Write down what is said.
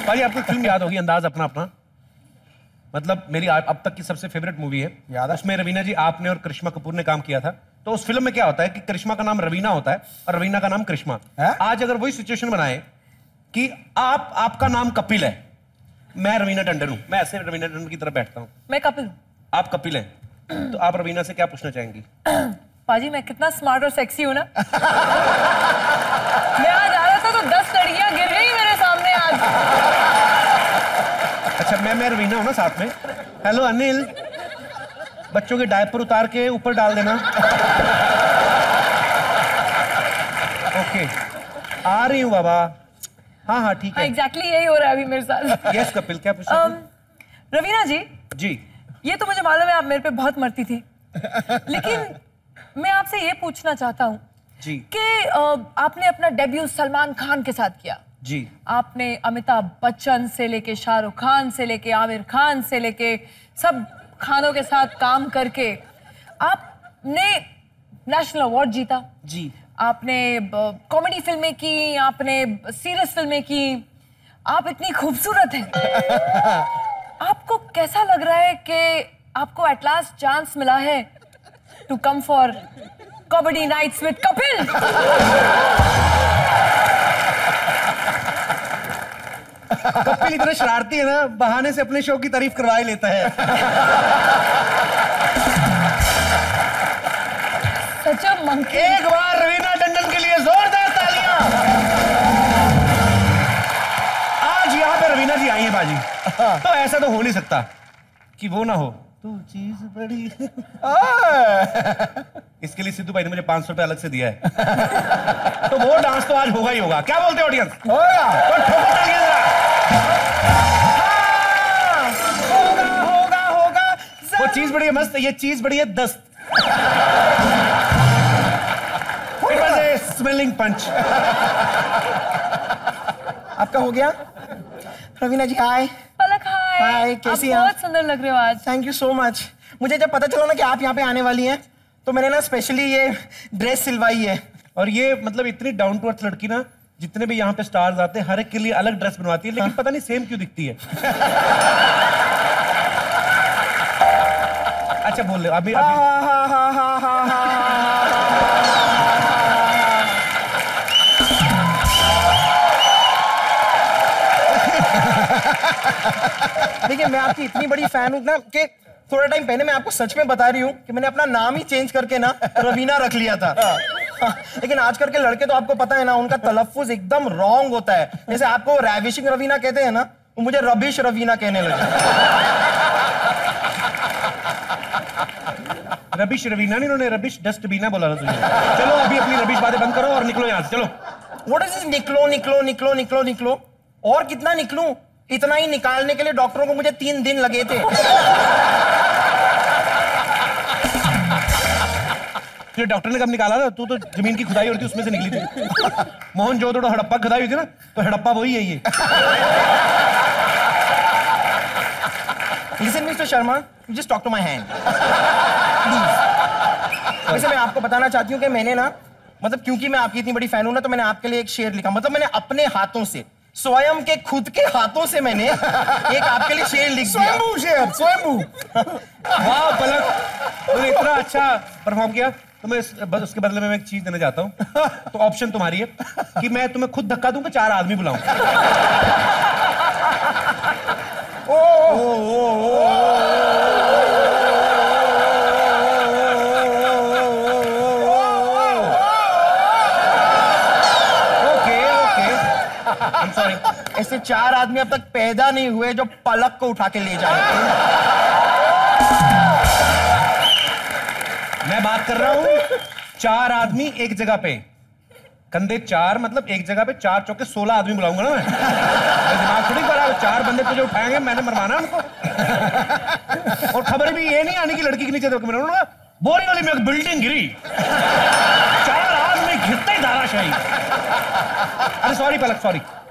भाई आपको फिल्म याद होगी अंदाज अपना अपना, मतलब मेरी अब तक की सबसे फेवरेट मूवी है। याद है? उसमें रवीना जी आपने और करिश्मा कपूर ने काम किया था। तो उस फिल्म में क्या होता है कि करिश्मा का नाम रवीना होता है और रवीना का नाम करिश्मा। आज अगर वही सिचुएशन बनाए कि आपका नाम कपिल है, मैं रवीना टंडन हूं, मैं ऐसे रवीना टंडन की तरफ बैठता हूं, मैं कपिल हूं, आप कपिल हैं, तो आप रवीना से क्या पूछना चाहेंगी? पाजी मैं कितना स्मार्ट और सेक्सी हूं ना। मैं आज आ रहा था तो 10 लड़कियां गिर गई मेरे सामने आज। अच्छा मैं रवीना हूं ना साथ में। हेलो अनिल, बच्चों के डायपर उतार के ऊपर डाल देना। ओके आ रही हूँ बाबा। हाँ हाँ ठीक है। एग्जैक्टली यही हो रहा है अभी मेरे साथ। यस कपिल क्या पूछना? रवीना जी जी ये तो मुझे मालूम है आप मेरे पे बहुत मरती थी, लेकिन मैं आपसे ये पूछना चाहता हूँ जी कि आपने अपना डेब्यू सलमान खान के साथ किया जी। आपने अमिताभ बच्चन से लेके शाहरुख खान से लेके आमिर खान से लेके सब खानों के साथ काम करके आपने नेशनल अवार्ड जीता जी। आपने कॉमेडी फिल्में की, आपने सीरियस फिल्में की, आप इतनी खूबसूरत हैं। आपको कैसा लग रहा है कि आपको एट लास्ट चांस मिला है to come for comedy nights with Kapil? Kapil इतना शरारती है ना, बहाने से अपने शो की तारीफ करवा ही लेता है। Such a monkey. एक बार रवीना टंडन के लिए जोरदार तालियां। आज यहाँ पे रवीना जी आई हैं बाजी, तो ऐसा तो हो नहीं सकता कि वो ना हो। तू चीज बड़ी। इसके लिए सिद्धू भाई ने मुझे 500 रुपए अलग से दिया है। तो वो डांस तो आज होगा ही होगा। क्या बोलते हो ऑडियंस? होगा। तो ठोको तालियां जरा। होगा। वो चीज बड़ी है मस्त, ये चीज बड़ी है दस्त। It was a smelling punch. आपका हो गया? रवीना जी हाय। पलक हाय। हाय कैसी हैं आप? बहुत सुंदर लग रहे हो आज। Thank you so much. मुझे जब पता चला ना कि आप यहाँ पे आने वाली हैं तो मैंने ना स्पेशली ये ड्रेस सिलवाई है। और ये मतलब इतनी डाउन टू अर्थ लड़की ना, जितने भी यहाँ पे स्टार्स आते हैं हर एक के लिए अलग ड्रेस बनवाती है, लेकिन पता नहीं सेम क्यों दिखती है। अच्छा बोल ले अभी। देखिए मैं आपकी इतनी बड़ी फैन हूँ ना कि थोड़ा टाइम पहले मैं आपको सच में बता रही हूँ कि मैंने अपना नाम ही चेंज करके ना रवीना रख लिया था। लेकिन आजकल के लड़के तो आपको पता है ना, उनका तलफ्फुज एकदम रॉन्ग होता है। जैसे आपको रैविशिंग रवीना कहते हैं ना, वो मुझे रबिश रवीना कहने लगे। रबिश रवीना नहीं, उन्होंने रबिश डस्टबीना बोला था तुझे। चलो अभी अपनी रबिश बातें बंद करो और निकलो यहाँ से, चलो। व्हाट इज दिस निकलो निकलो निकलो निकलो निकलो? और कितना निकलूं? इतना ही निकालने के लिए डॉक्टरों को मुझे 3 दिन लगे थे। तो डॉक्टर ने कब निकाला था? तू तो जमीन की खुदाई होती उसमें से निकली थी। मोहन जो थोड़ा हड़प्पा खुदाई हुई थी ना, तो हड़प्पा वही है ये। Listen, Mr. Sharma, you just talk to my hand. Please. वैसे मैं आपको बताना चाहती हूँ कि मैंने ना, मतलब क्योंकि मैं आपकी इतनी बड़ी फैन हूँ ना, तो मैंने आपके लिए एक शेर लिखा। मतलब मैंने अपने हाथों से, स्वयं के खुद के हाथों से मैंने एक आपके लिए शेर लिख दिया। स्वयंभू शेर, स्वयंभू। वाह पलक, तूने इतना अच्छा परफॉर्म किया। तो मैं उसके बदले में मैं एक चीज देना चाहता हूँ। तो ऑप्शन तुम्हारी है कि मैं तुम्हें खुद धक्का दूं कि 4 आदमी बुलाऊं। I'm sorry. ऐसे 4 आदमी अब तक पैदा नहीं हुए जो पलक को उठा के ले जाए। मैं बात कर रहा हूं 4 आदमी एक जगह पे, कंधे 4 मतलब एक जगह पे 4 चौके 16 आदमी बुलाऊंगा ना मैं। दिमाग थोड़ी कर रहा हूं, 4 बंदे तुझे उठाएंगे, मैंने मरवाना उनको। और खबर भी ये नहीं आनी कि लड़की के नीचे देखो, मैंने बोरी वाली में एक बिल्डिंग गिरी, 4 आदमी घिरते ही धाराशाही। अरे सॉरी पलक, सॉरी।